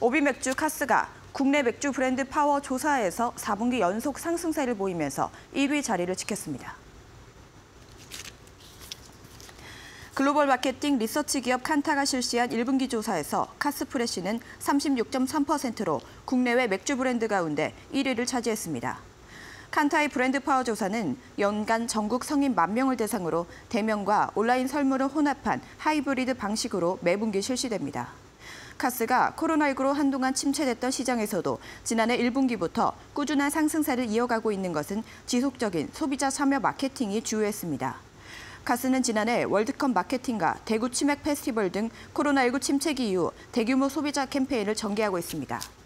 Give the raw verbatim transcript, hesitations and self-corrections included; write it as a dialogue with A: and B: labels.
A: 오비맥주 카스가 국내 맥주 브랜드 파워 조사에서 사 분기 연속 상승세를 보이면서 일 위 자리를 지켰습니다. 글로벌 마케팅 리서치 기업 칸타가 실시한 일 분기 조사에서 카스프레시는 삼십육 점 삼 퍼센트로 국내외 맥주 브랜드 가운데 일 위를 차지했습니다. 칸타의 브랜드 파워 조사는 연간 전국 성인 만 명을 대상으로 대면과 온라인 설문을 혼합한 하이브리드 방식으로 매분기 실시됩니다. 카스가 코로나십구로 한동안 침체됐던 시장에서도 지난해 일 분기부터 꾸준한 상승세를 이어가고 있는 것은 지속적인 소비자 참여 마케팅이 주요했습니다. 카스는 지난해 월드컵 마케팅과 대구 치맥 페스티벌 등 코로나십구 침체기 이후 대규모 소비자 캠페인을 전개하고 있습니다.